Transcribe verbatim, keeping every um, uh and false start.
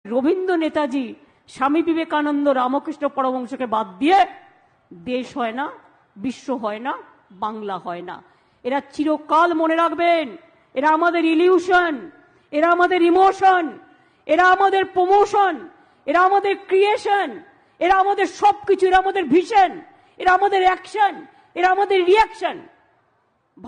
রবীন্দ্র নেতাজি স্বামী বিবেকানন্দ রামকৃষ্ণ পরমহংসকে বাদ দিয়ে দেশ হয় না, বিশ্ব হয় না, বাংলা হয় না। এরা চিরকাল মনে রাখবেন, এরা আমাদের ইলিউশন, এরা আমাদের ইমোশন, এরা আমাদের প্রমোশন, এরা আমাদের ক্রিয়েশন, এরা আমাদের সবকিছু, এরা আমাদের ভিশন, এরা আমাদের অ্যাকশন, এরা আমাদের রিয়াকশন।